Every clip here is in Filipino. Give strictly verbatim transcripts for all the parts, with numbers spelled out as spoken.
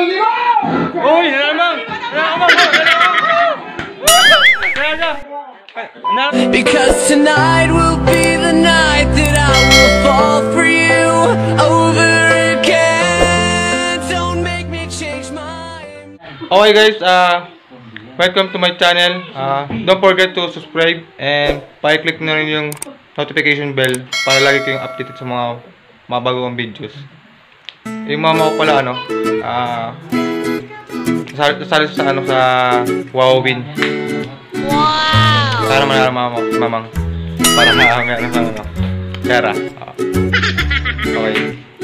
Uy, nalamang! Nalamang! Nalamang! Because tonight will be the night that I will fall for you over again. Don't make me change my mind. Okay guys, uh, welcome to my channel. Uh, don't forget to subscribe and pa-click na rin yung notification bell para lagi kayong updated sa mga mga bagong videos. Yung mama ko pala ano, ah, uh, sali sa ano sa Wowwin. Wow! Sana manalo mama, mamang para uh, may ano sa ano, pera. Uh, okay.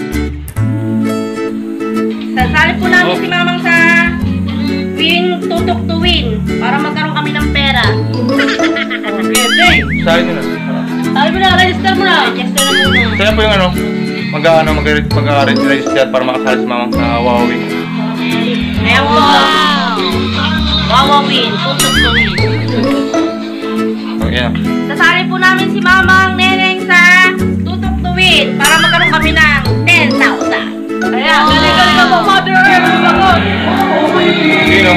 Sasali po namin Oh. si mamang sa win, tutok to win para magkaroon kami ng pera. Okay, okay. Sali nyo na. Sabi mo na, register mo na. Register na muna. Saan po yung ano, mag-ano, mag-register para makasali si mamang sa Wowwin. Ayan po. Wow, win, tutok to win. Okay na. Sasali po namin si mamang neneng sa tutok to win para magkaroon kami ng ten thousand. Ayan, galing-galing ako, mother! Sino?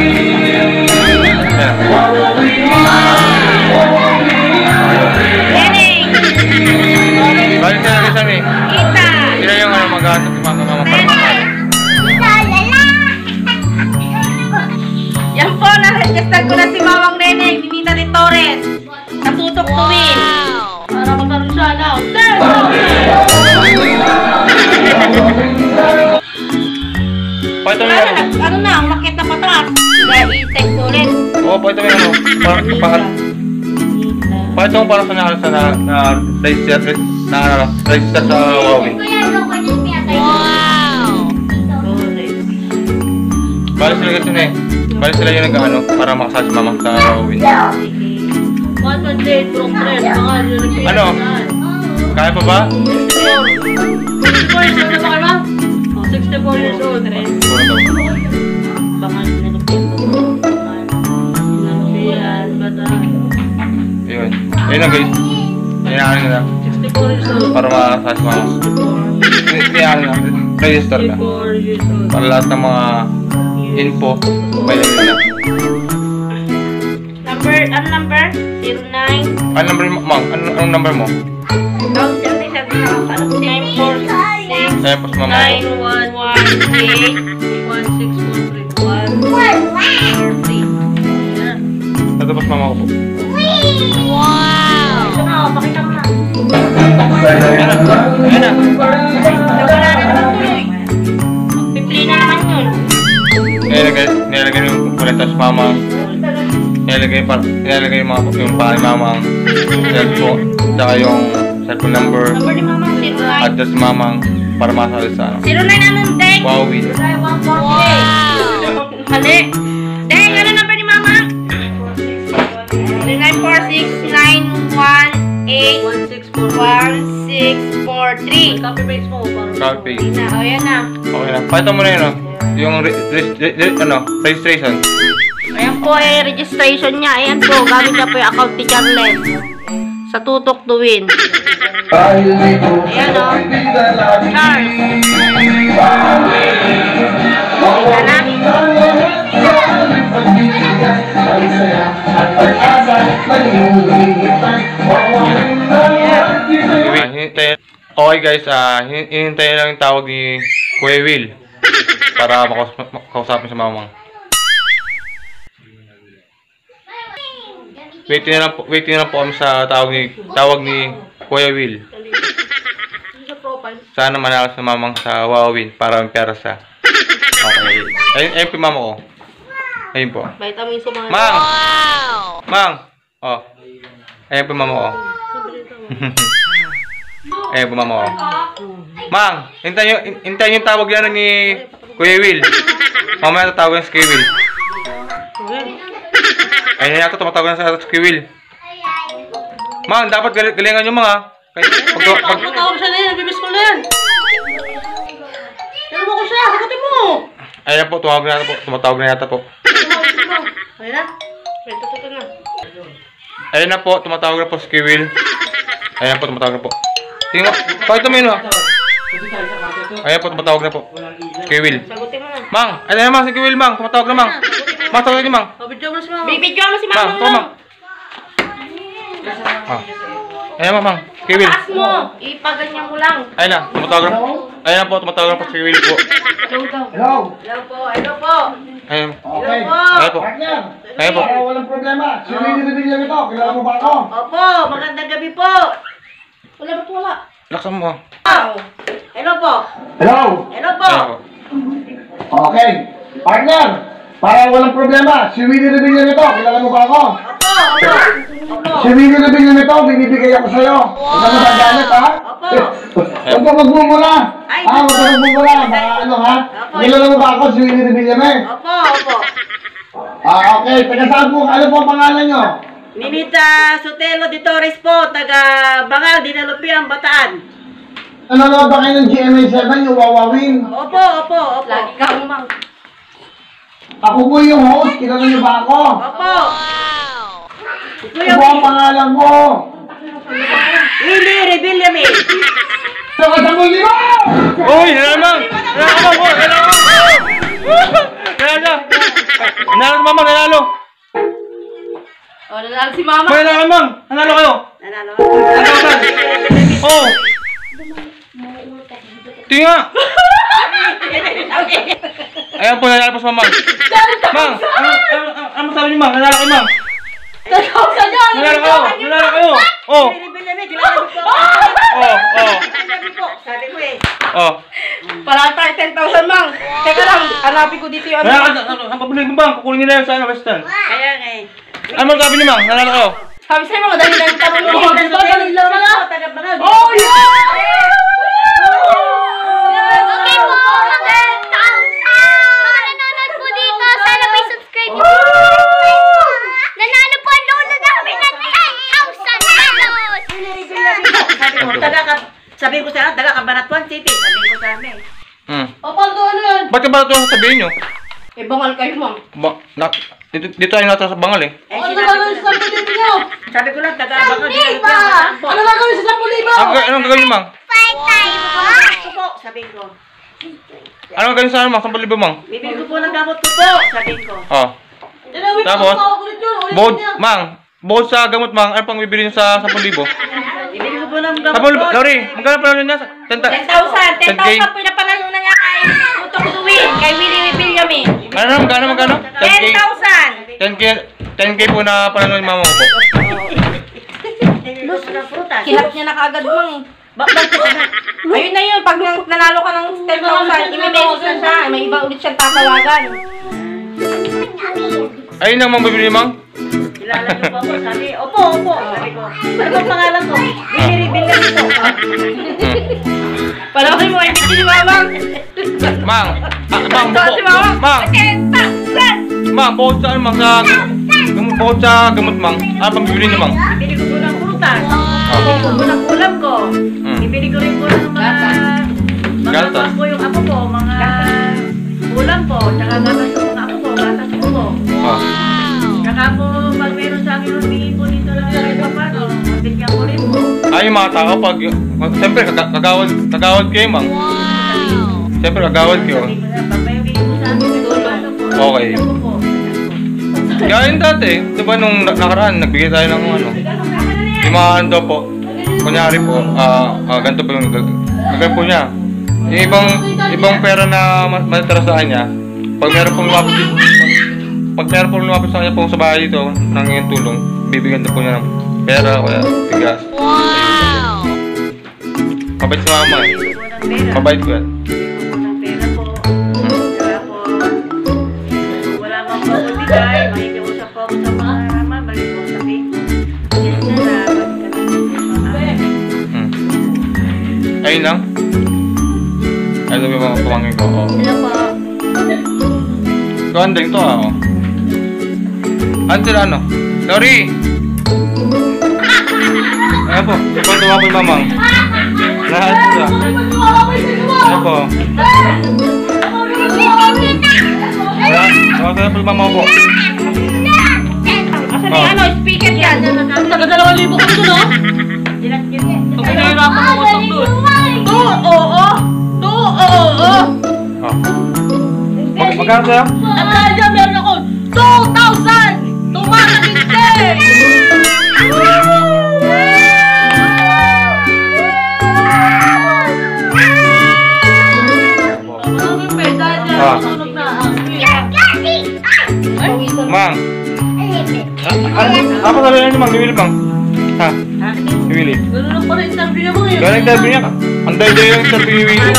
Neneng! Balik na natin saan eh. Kita! Sila yung ano, mag-ano si mama para makasali. Yan po, na-register ko na si mamang neneng, Ninita de Torres, sa tutok to win. Para magkaroon siya na. Pakita mo Ano, yung ano. nag- ano na, ang makita patras. Kaya i-text ulit. Oo, pakita mo yung ano. Para, para, pakita mo para sa na, sa na, na, register, na, na, register sa Wowwin. Wow! Balik sila kasi na eh. Balik sila yung nag-ano, para makasali si mamang sa Wowwin. one twenty-eight, Brook Tres, mga nilagay. Ano? Kaya pa ba? sixty-four years old na ba kayo, ma'am? Oh, sixty-four years old, Tres. Siguro daw. Baka nilagay ko. Nandiyan, bata. Ayun. Ayun na guys. Inaanin nila. sixty-four years old. Para makasali si mamang. Inaanin na. Register na. sixty-four years old. Para lahat ng mga info, may lagay na. Number, ano number? zero nine. Ano number mo, Mang? Ano, anong number mo? Oh, seventy seven. Ano po? nine four six. Ayan po si mama ko. nine one one eight one six one three one four three. Ayan. Ito po si mama ko po. Wow! Ito na, oh, pakita mo na. Ayan na. Ayan na. Wala na naman tuloy. Pipili na naman yun. Nilagay, nilagay yung kuleta si mama. Nilagay pa, nilagay yung mga yung pa ni mamang cellphone, saka yung cellphone number, Number ni mama, zero nine. address ni mamang para masali sa ano. zero nine anong deng? Wowwin. Mali. Deng, ano number ni mama? zero nine four six nine one eight one six four three. Copy paste mo. Copy. Na, o yan na. Okay na. Pakita mo na yun, no? Yung re, re, re, re, ano, registration. Ayan po eh, registration niya. Ayan po, gamit niya po yung account ni Charles. Sa tutok to win. Ayan o. Charles. Ayan na. Hintayin. Okay guys, ah, uh, hihintayin lang yung tawag ni Kuya Will para makaus makausapin sa mamang. Waiting na lang po, waiting na lang po kami sa tawag ni tawag ni Kuya Will. Sana manalo sa mamang sa Wowwin para may pera sa. Okay. Ayun, ayun po yung mama ko. Ayun po. Vitamin sa mga... Mang! Wow! Mang! Oh. Ayun po yung mama ko. Ayun po yung mama ko. Mang! Hintayin yung, hintayin yung tawag yan ni Kuya Will. Mamaya tatawag yan si Kuya Will. Ayun na yata tumatawag na sa Kuya Will. Mang, dapat gal galingan nyo mga. Pag, pag, pag, Tumatawag siya na yan, nabibis ko na yan. Pero mo ko siya, sagutin mo. Ayan po, tumawag na yata po. Tumatawag na yata po. Ayun na. Ito, ito, ito na. Ayun na po, tumatawag na po si Kuya Will. Ayan po, tumatawag na po. Tingnan mo, pakita mo yun ha. Ayan po, tumatawag na po. Si Kuya Will. Sagutin mo na. Mang, ano yan, Mang? Si Will, Mang. Tumatawag na, Mang. Mang, tawag niyo, Mang. Bibidyo mo si Mama. Mang, ito, Mang. Ah. Ayan, Mang, Mang. Si Will. Taas mo. Ipaganyan mo lang. Ayun na, tumatawag na. Ayun na po, tumatawag na po si Will po. Hello? Hello po. Hello po. Ayun. Okay. Ayun po. Partner, Ayun po. para walang problema. Si Willie Rebilla ito. Kilala mo ba ako? Opo, magandang gabi po. Wala ba't wala? Laksan mo. Hello po. Hello? Hello po. Ayun po. Okay. Partner, para walang problema. Si Willie Rebilla ito. Kilala mo ba ako? Opo, opo. Opo. Si Willie Rebilla ito, binibigay ako sa'yo. Huwag ka na magalit, ha? Opo. Huwag ka magmumula. Ay, Ha? Huwag ka magmumula. Baka ano, ha? Opo. Kilala mo ba ako, si Willie Rebilla eh? Opo, opo. Ah, okay. Taga saan po? Ano po ang pangalan nyo? Ninita Sotelo de Torres po, taga Bangal, Dinalupian, Bataan. Nanonood ba kayo ng G M A seven, yung Wawawin? Opo, opo, opo. Lagi ka umang. Ako po yung host. Kilala nyo ba ako? Opo. Ano po ang pangalan mo? Willie Rebillame. Nakasabog niyo! Uy, hello, Mang. Hello, Mang. Hello, Mang. Hello. Nanalo, Mama, nanalo. O, nanalo si Mama. May nanalo, Mang. Nanalo kayo. Nanalo. Oh. Tinga. Ayan po, nanalo po sa Mang. Mang, ano, ano, ano masabi niyo, Mang? Nanalo kayo, Mang. Nanalo kayo. Nanalo kayo. Oh. Willie Rebillame, kilala niyo po. Oh, oh. Sabi po, sabi ko eh. Oh. Para tayo ten thousand, Mang. Teka lang, hanapin ko dito yung Nanalo ka, ano, ang pabuloy mo, Mang. Kukunin nila yung sa ano, Western. Kaya nga eh. Ano sabi niyo, Mang? Nanalo kayo. Sabi sa'yo, mga dali lang tanong mo. Dali lang lang. Taga Bangal. Oh, yeah! Okay po, mga ten thousand! Mga nanonood po dito, sana may subscribe niyo po. Nanalo po ang lolo namin ng ten thousand pesos! Sabi ko, taga ka, sabi ko sa taga Cabanatuan City. Sabi ko sa amin. Hmm. O, paano ano yan? Ba't ka ba ito sabihin niyo? Eh, bangal kayo, Mang. Ba, na, dito, dito tayo nata sa Bangal eh. Eh, ano gagawin sa sampu libo nyo? Sabi ko lang, taga Bangal. Ano gagawin sa sampu libo? Ang, anong gagawin niyo, Mang? Five tayo po! Ako po, sabi ko. Anong gagawin sa ano, Mang? Sampu libo, Mang? Bibili ko po ng gamot ko po, sabi ko. Oh. Tapos, bukod, Mang, bukod sa gamot, Mang, ano pang bibili niyo sa sampu libo? Bibili ko po ng gamot Sampu libo, ko. Lori, magkano pa niya? ten ten thousand. ten thousand po pinapanalo na niya kay Tutok Tuwin, kay Willie Rebillame. Ano na, magkano, magkano? ten thousand. ten K, ten K po na panalo ni mama ko po. Lus ng prutas. Kinap niya na kaagad, Mang. Bakit ka na? Ayun na yun, pag nang- nanalo ka ng ten thousand, i-message na siya. May iba ulit siyang tatawagan. Ayun ang mga bibili, Mang? Kilala niyo po ako, sabi. Opo, opo, sabi ko. Ano bang pangalan ko? Willie Rebillame po. Pala kasi mo, hindi ni Mamang. Mang, ah, Mang, Ito buko, si Mamang. Mang, ten thousand! Mang, bukod sa ano, Mang, sa, gamot, bukod sa gamot, Mang, ano pang bibili niyo, Mang? Bibili ko po ng prutas. Bibili ko po ng ulam ko. Hmm. Bibili ko rin po ng mga... Mga Gatas. mga po yung ako po, mga ulam po. Tsaka gatas po mga ako po, gatas po po. Oh. Tsaka po, pag meron sa akin humingi po dito lang sa iba pa, no? Mabigyan ko rin po. Ay, yung mga tao, pag, siyempre, kag- kagawad, kagawad kayo, Mang. Siyempre, kagawad kayo. Sabi ko na, pag may humingi po sa akin, ano po, Okay. ano po po. Kaya yun dati, di ba nung na- nakaraan, nagbigay tayo ng ano, yung mga ano daw po, kunyari po, ah, ah, ganito po yung gag- gagawin po niya. Yung ibang, ibang pera na ma- matitira sa kanya, pag meron pong lumapit, pag, pag meron pong lumapit sa kanya po sa bahay dito, ng yung tulong, bibigyan daw po niya ng pera o kaya bigas. Wow! Mabait si mama eh. Bibili ko ng pera. Mabait ko yan. Bibili ko ng pera po. Tsaka po, kung wala mang pabibigay, makikiusap po ako sa mga rama, balik po sa Facebook. Yes na na, balik kami sa mga Hmm. Ayun lang. Ayun yung mga pumangin ko. Oh. Hello po. Ganding to ah. Oh. Ano sila ano? Lori! Ayan po. Ikaw tuwa po yung mamang. Lahat sila. Ayan po. Ayan. Tuwa sila po yung mamang po. Asa Oh. ni ano, speaker yan. Taga-dalawang libo ko ito, no? Dinakit niya. Pag pinahirapan mo motok doon. To, oo. To, oo. Oh. Mag magkano sa'yo? At dahil dyan, meron ako two thousand! Tumakagin! Ah. Mang. Ano? Apa sabi niyo, Mang? Bibili, Mang? Ha? Bibili. Ganun lang pala interview niya mo eh. Galing interview niya ka. Anday day yung interview ni Willie.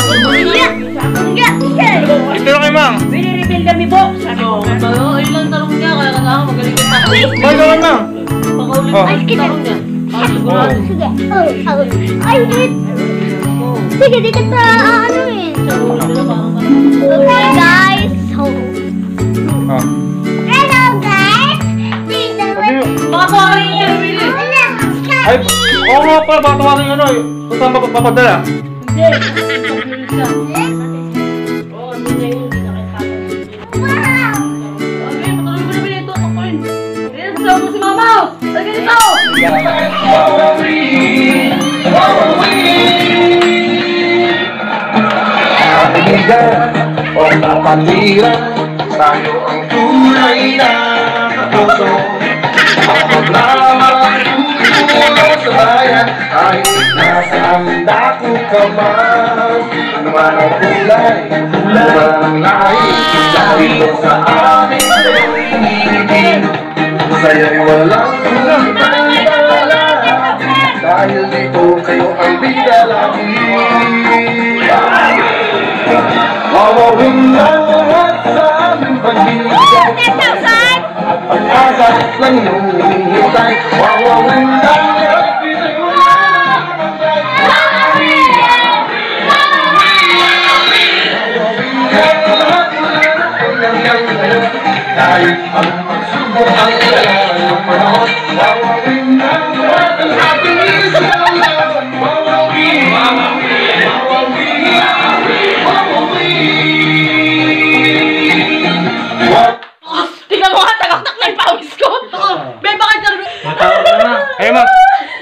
Ito lang kay Mang. Binireveal kami po. Sabi ko, tayo, ayun lang tanong niya. Kaya kasama magaling yung tanong. Bakit naman, Mang? Pakaulit Oh. ang tanong niya. Ay, sigurado. Sige. Oh, oh. Ay, wait. Sige, dito sa ano eh. Okay, guys. So, Ah. hello, guys. Dito. Sabi niyo, Baka ko ang interview niya. ay, oo nga pala, baka tawarin nyo, no? Kung saan pa papadala? Hindi. Interview siya. Oo, hindi niya yun. Hindi na kita. Wow. Okay, patuloy mo na binito. Takoin. Ayan, kasama mo si Mama. Lagyan ito. Kaibigan o kapatiran, tayo ang tunay na kapuso. Paglaman tutulong sa bayan, kahit nasaan dako ka man. Ano man ang kulay, ano man ang lahi, dahil sa amin sa'yo'y hinihigit. Sa'yo'y walang tunay na dahil dito kayo ang bidalagi. Wawawin ang lahat sa aming pag-ibig. Pag-asa lang yung hinihintay. Wawawin ang lahat. Kahit ang pagsubok ang kailangan ng panahon. Wawawin ang lahat ang ating isang laban. Wawawin, wawawin, wawawin, wawawin. Tingnan mo nga, tagaktak na yung pawis ko. May baka interview. Ay, Mang.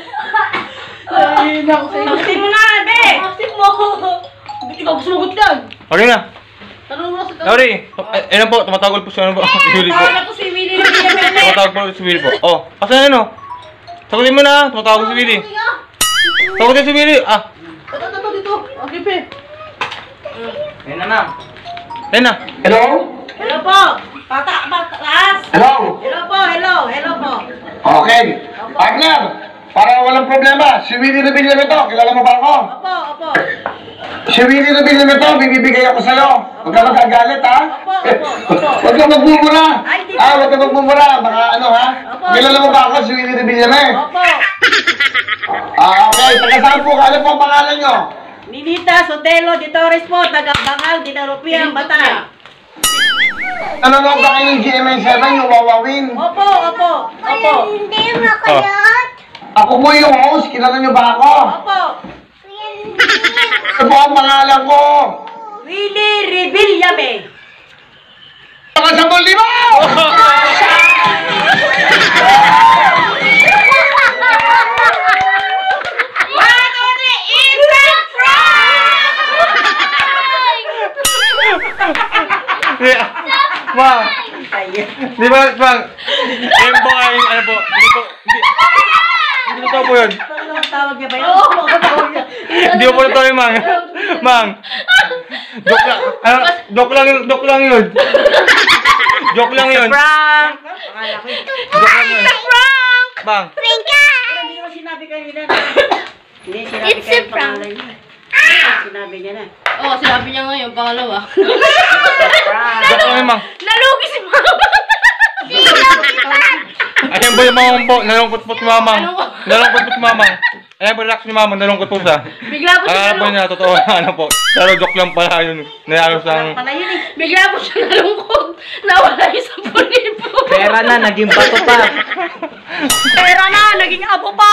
Ay, naku sa inyo. Aksin mo na, be! Aksin mo! Hindi ka sumugot yan. Okay na. Tanong mo na sa tanong. Sorry. Ay, ayun po, tumatawag po siya. Ano po? Si Willie po. Tawag ako si Willie na pinapene. Tumatawag po si Willie po. Oh, asan ano? Sagutin mo na. Tumatawag si Willie. Sagutin si Willie. Ah, Ito, ito, ito, dito. Okay, pe. ayun na, Mang. Ayun na. Hello? Hello po. Pata, pata, taas. Hello? Hello po, hello, hello po. Okay. Partner, para walang problema, si Willie Revilla na to. Kilala mo ba ako? Opo, opo. Si Willie Revilla na to, bibigay ako sa'yo. Huwag ka magagalit, ha? Opo, opo, opo. Huwag ka magmumura. Ay, di Ah, ba? huwag ka magmumura. Baka ano, ha? Opo. Kilala mo ba ako, si Willie Revilla na eh? Opo. Ah, okay. Taga saan po? Ano po ang pangalan nyo? Ninita Sotelo de Torres po, taga Bangal, Dinarupiang, Batay. Nanonood ba kayo ng G M A seven, yung Wawawin? Opo, opo, opo. Hindi mo kayot. Ako po yung host. Kilala nyo ba ako? Opo. Ano po ang pangalan ko? Willie Revillame. Taga sa Bolima! One, two, three, instant Mang. Di ba, Mang? Ayun po ay, ano po, hindi po, hindi, hindi totoo po yun. Ano tawag niya ba yun? Oo, tawag niya. Hindi po totoo yun, Mang. Mang. Joke lang, ano, joke lang, yun- joke lang yun. Joke lang yun. Prank! Joke lang yun. Prank! Mang. Prank ka! Hindi mo sinabi kanina. Hindi, sinabi It's kayo a prank. pangalan niya. Sinabi niya na. Oo, sinabi niya ngayon, pangalawa. Joke lang yun, Mang. Nalugi si Mama! Ayan po yung mamang po, nalungkot po si Mamang. Nalungkot po si Mamang. Ayan po yung reaction ni Mamang, nalungkot po siya. Bigla po siya Akala po nalungkot. niya, totoo na ano po. Pero joke lang pala yun. Nayalo sang... Pala yun eh. Bigla po siya nalungkot. Nawala yung sampu libo. Pera na, naging bato pa. Pera na, naging abo pa!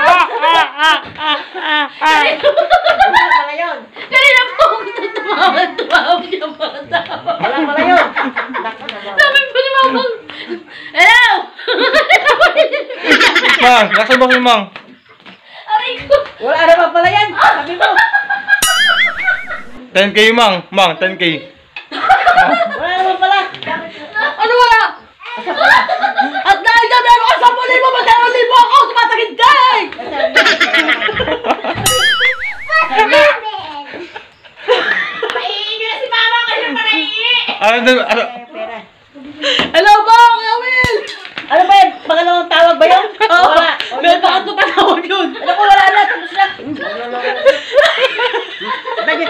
Wala pala yun. Kanina po ako tumawa-tumawa niya mga tao. Wala pala yun. Sabi po ni Mamang, hello! Mang, nasa ba si Mang? Aray ko. Wala naman pala yan. Sabi mo. ten K, Mang. Mang, ten K. Wala Ano na, ano? Pera. Hello po, Kuya Will! Ano ba yan? Pangalawang tawag ba yun? Oo. Wala. May pangatlo pa tawag yun. Ano ko, wala na. Tapos na. Bakit?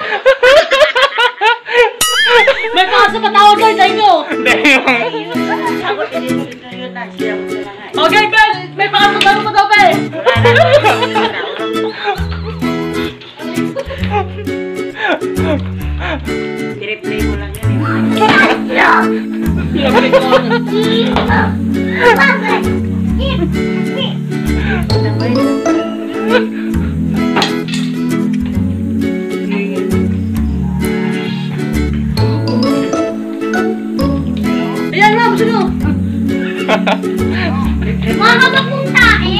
May pangatlo pa tawag yun sa inyo. Hindi yung... Sagot, hindi yun na. Siya ko na nga. Okay, Ben! May pangatlo pa pa daw, Ben! I-replay mo lang yan. Ayan, ma'am, sino? Mga mapunta eh.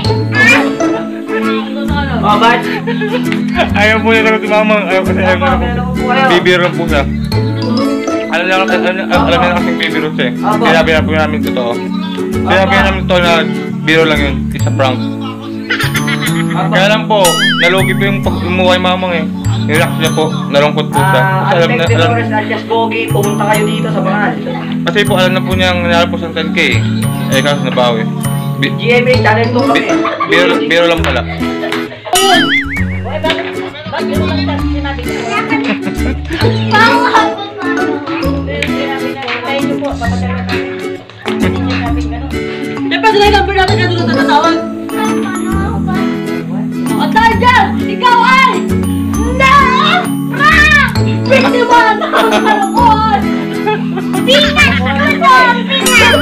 Oh, ba't? Ayaw po nila si Mama. Ayaw kasi ayaw nila. Bibiro lang po siya. Alam niya, alam, alam, alam niya kasing bibiro siya eh. Sinabi na po namin totoo. Sinabi na namin totoo na biro lang yun. It's a prank. Kaya lang po, nalugi po yung pag-umuha yung Mamang eh. Nirelax niya po, nalungkot po siya. Kasi alam na, alam, alias Gogi, pumunta kayo dito sa Bangal. kasi po alam na po niyang nangyari po sa ten K eh. Eh kaso nabawi. Bi, G M A, channel two bi, kami. biro, biro lang pala. Uy, bakit? Bakit mo lang sinabi niya? Bawal. Sinabi na, tayo niyo po. Papagalan namin. Hindi niyo sabi gano'n. Eh, pwede na yung number natin kaya doon natatawag. At dahil dyan, ikaw ay... No! Prank! Biktima ng kalukon! Pinat! Ako! Pinat!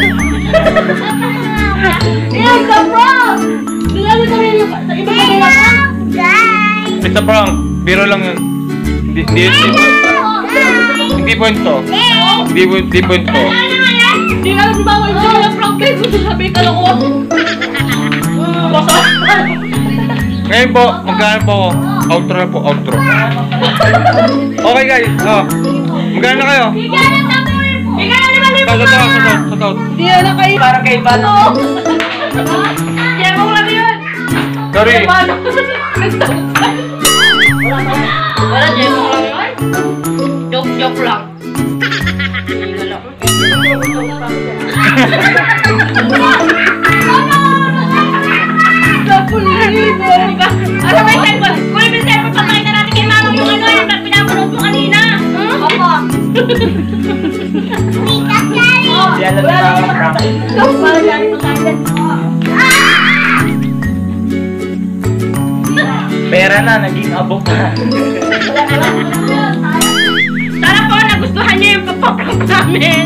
It's a prank! Sinabi kami yung sa iba sa mga prank. Guys! It's a prank, biro lang yun. Hindi, hindi, hindi, hindi point to. Hindi, hindi point to. Hindi nga lang si Mama yung siya yung prank kayo. Gusto sabihin kalukon. Basta. Ngayon po, magkano po ako? Outro na po, outro. Okay guys, oh. Magkano na kayo? Bigyan ng number po! Bigyan ng number Sa sa sa sa sa sa Hindi na lang kayo. Para kay Bano. Kaya mo lang yun. Sorry. Paano? Wala, Jemo lang yun. Joke, joke lang. Hindi lang. Napulibo ka. Ano ba yung cellphone? Kung yung cellphone, patayin na natin kay Mama yung ano, yung pinapanood mo kanina. Opo. Tita Sally! Yan lang na mga prank. Pera na, naging abok na. Sana po nagustuhan niyo yung pagpaprank namin.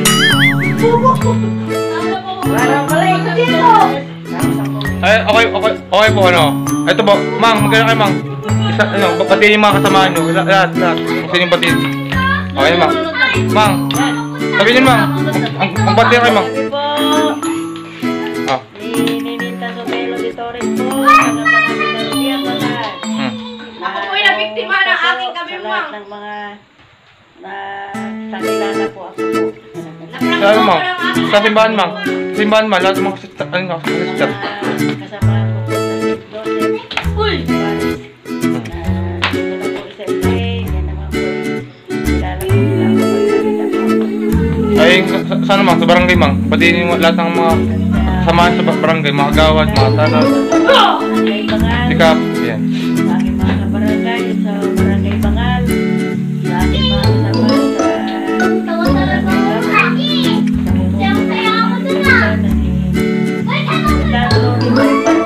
Wala pala yung dito. Ay, okay, okay, okay po ano. Ito po, Mang, magkano kayo, Mang? Isa, ano, batiin yung mga kasamaan nyo. Lahat, lahat, lahat. Kung sino yung batiin. Okay, Mang. Mang, sabihin nyo, Mang. Ang, ang batiin kayo, Mang. Sabi po, Ah, ni Ninita Sotelo de Torres po. Hanggang sa kami na lumiyan pa lahat. hmm. Ako po yung nabiktima ng aking kami, Sa Ma'am. lahat ng mga na sakilala po ako po. Sa ano, Mang? Sa simbahan, Mang. Simbahan, Mang. Lahat ng mga sister. Ano nga, sister. Kasama ko po sa Saint Joseph. Uy! Paris. Na dito na po isa isa eh. Yan naman po. Kilala ko sila po. Magsalita po. Ay, sa, sa, sa ano, Mang? Sa barangay, Mang. Batiin yung lahat ng mga samahan sa barangay. Mga gawad, mga tanod. Barangay Bangal. Sikap. Yan. Sa aking mga kabarangay sa Barangay Bangal. Sa aking mga kasama sa Tawa-tawa ko. Lagi! Siyempre ako dun ah. Uy, ano ba?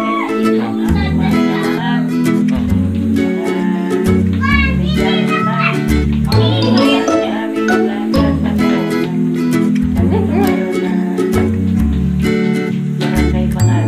Barangay Bangal.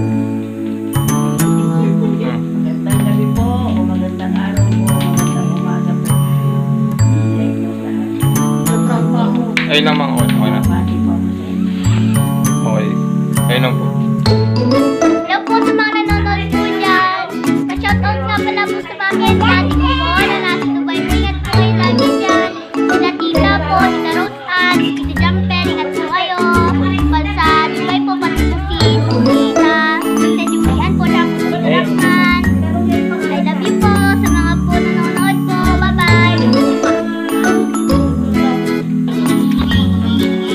Magandang gabi po o magandang araw po o magandang umaga po sa inyo lahat. Ayun lang, Mang. Okay, okay na. Pati po ako sa inyo. Okay. Ayun lang po. Hello po sa mga nanonood po dyan. Pa-shoutout nga pala po sa mga kaibigan ko po na nasa Dubai. Ingat po kayo lagi dyan. Sila Tita po, sila Rose Ann, si Jumper, ingat po kayo. Sa Dubai po, pati po si Tita. Sa Julian po na po sa Rahman. I love you po sa mga po nanonood po. Bye-bye.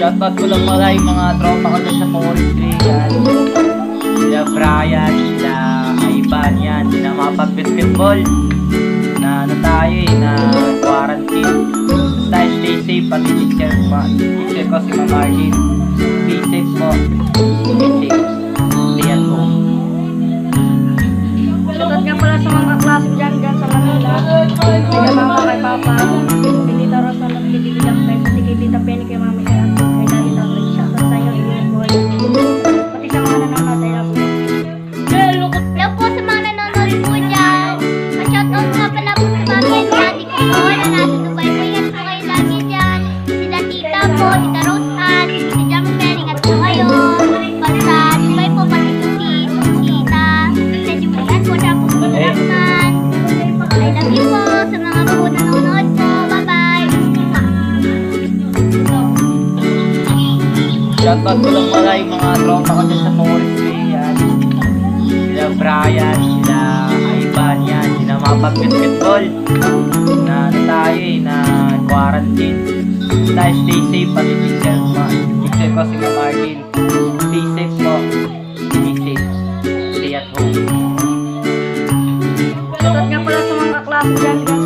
Shoutout ko lang pala yung mga tropa ko dyan sa forestry yan. Sila Brian, sila Ivan yan. Sila makapag-basketball. Na ano tayo eh, na quarantine. Tayo stay safe, pati teacher pa. Teacher ko si Ma'am Marlene. Stay safe po. Stay safe. Stay at home. Shoutout nga pala sa mga kaklase dyan, dyan sa Manila. Kay mama, kay papa, kay Tita Rosa, kay Tita Dapper, pati kay Tita Penny, kay mami, kay ate, kay daddy tatay. Shoutout sa inyo, Iwan Boy. Pati sa mga nanonood, ay love you. Hello po sa mga nanonood po dyan. Pa-shoutout nga pala po sa mga daddy ko po na nasa Dubai po. Ingat po kayo lagi dyan. Sila tita po, Tita Rose Ann, si Jamper, ingat po kayo. Pag sa Dubai po, pati po si Tita. Sa Dubai po, siya po po Jackson. I love you po sa mga po nanonood po. Bye-bye. Shoutout ko lang pala yung mga tropa ko dyan sa forestry yan. Sila Brian, sila Ivan yan. Sila makapag-basketball. Na ano tayo eh, na quarantine. Tayo stay safe, pati teacher pa. Teacher ko si Ma'am Marlene. Stay safe po. Stay safe. Stay at home. Shoutout nga pala sa mga kaklase dyan, dyan